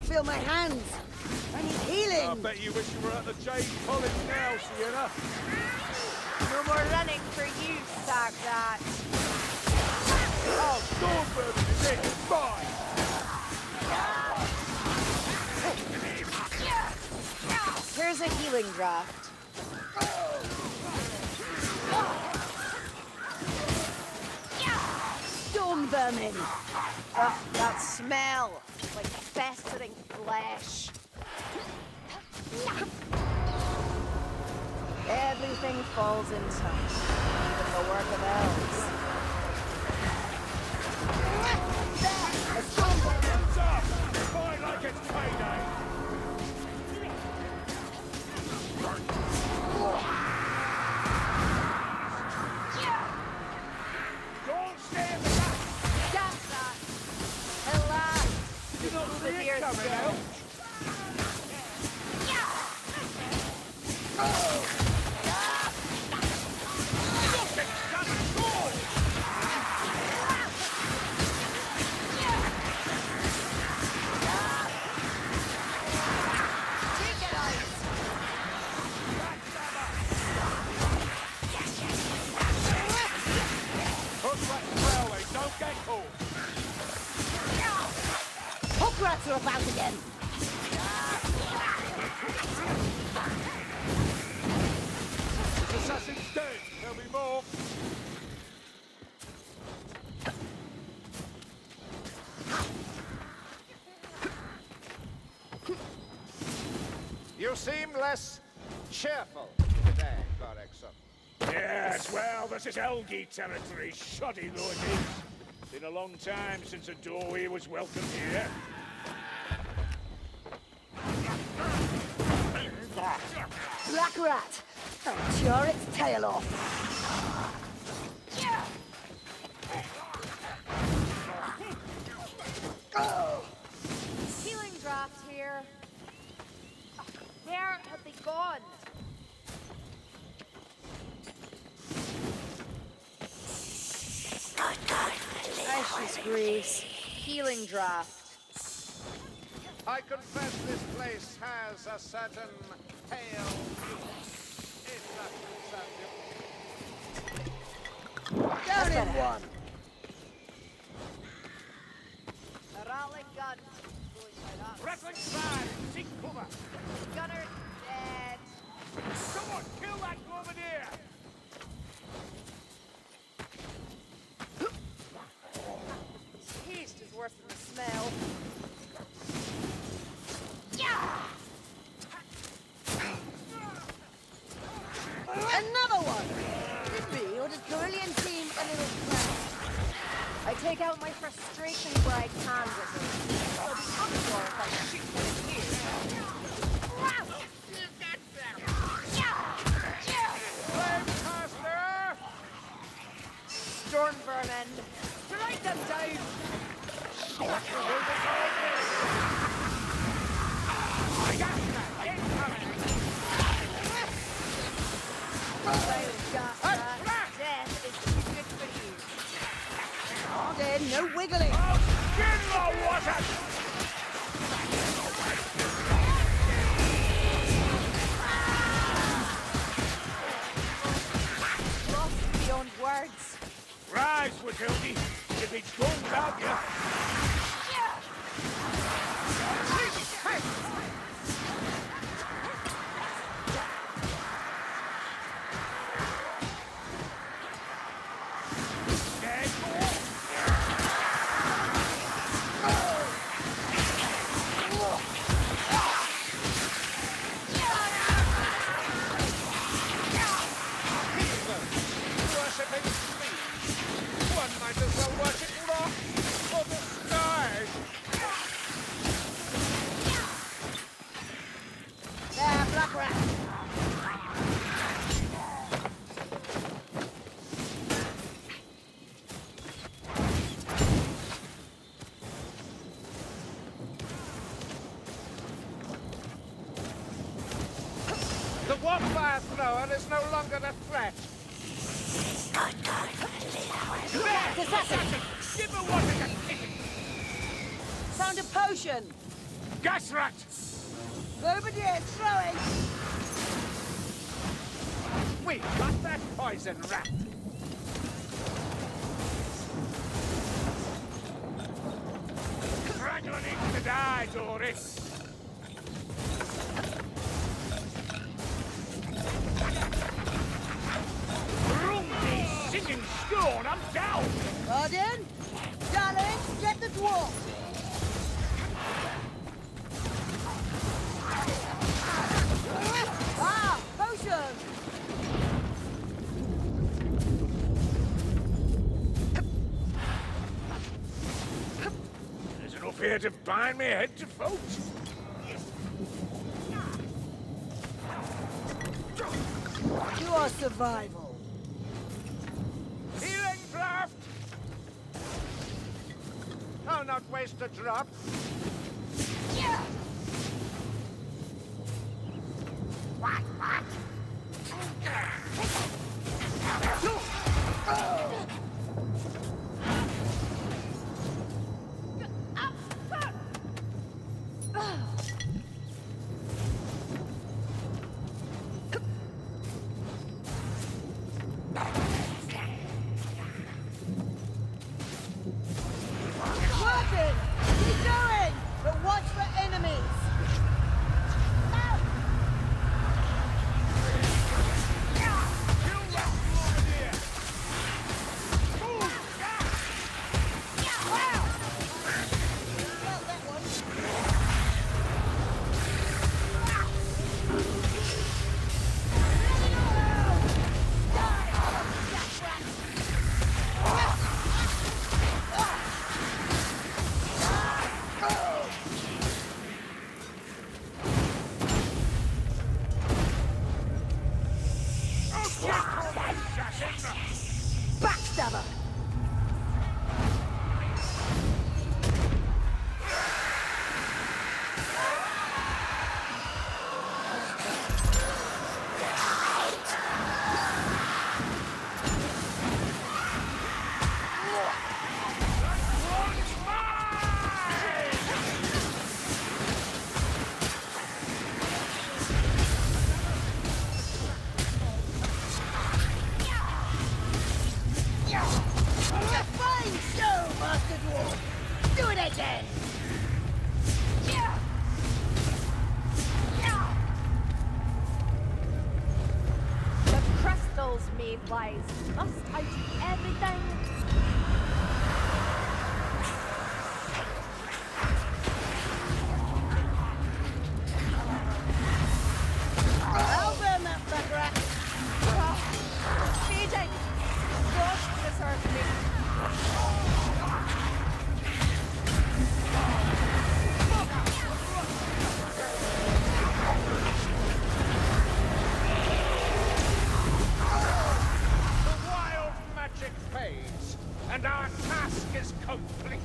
feel my hands. I need healing. I bet you wish you were at the Jade College now, Sienna. No more running for you, Starkrat. Oh, Stormberg is it. Fine. Here's a healing draft. Storm vermin. Oh, that smell. Like festering flesh. Everything falls in time. Even the work of elves. A storm vermin. Hands up. Fight like it's payday. Don't stay in the back. That's that. Alas, You not the see deer it coming still. out. Take it out. Hook that railway. Don't get caught. Hook rats are about again. Assassin's dead. There'll be more. You seem less cheerful today, Gorexon. Yes, well, this is Elgi territory, shoddy though it is. Been a long time since a doorway was welcome here. Black rat. I'll tear its tail off. Healing draft here. Where have they gone? Precious grease. Healing draft. I confess this place has a certain pale if that concerns you. Down in one. A rattling gun. Going by that. Rattling flag, seek cover. Gunner dead. Come on, kill that bombardier. Taste is worse than the smell. Another one. Did we, or did Carillion seem a little cramped? I take out my frustration where I can with it. I'll be unsure if I shoot them in here. Flamecaster! Storm vermin. Strike them down. Death is too good for you. Oh, then, no wiggling. Get the water! Lost beyond words. Rise, Withildy. If it's gone without you. Dead. Worshipping me. One might as well worship rock or the stars. There, black rat. The Warfire Thrower is no longer a threat. Assassin. Give her one to get. Found a potion. Gas rat! Bombardier throwing! We got that poison rat! Straggler needs to die, Doris! Rumby singing scorn, I'm down! Guardian! Darling, get the dwarf! Ah! Potion! There's enough here to bind me head to foot. You are survival. Healing draft! I'll not waste a drop. Yeah! Working! Keep going! But watch for enemies! Well, that one. Backstabber! A fine show, Master Dwarf! Do it again! The crystals made wise. Must I do everything? I'll burn that bugger! Feeding! God preserve me. The wild magic fades, and our task is complete.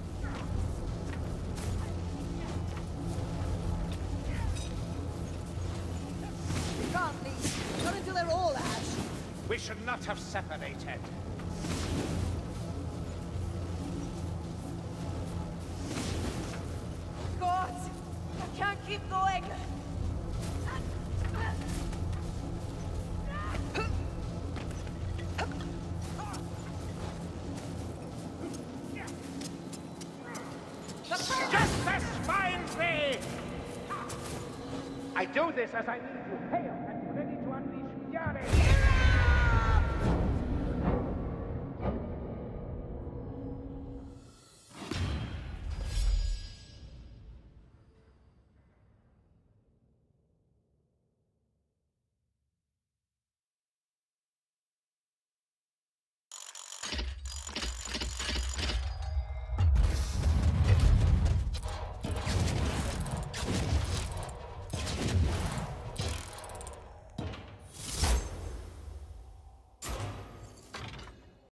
You can't leave. Not until they're all ash. We should not have separated. God! I can't keep going! Justice finds me! I do this as I need to. Hail and ready to unleash fury!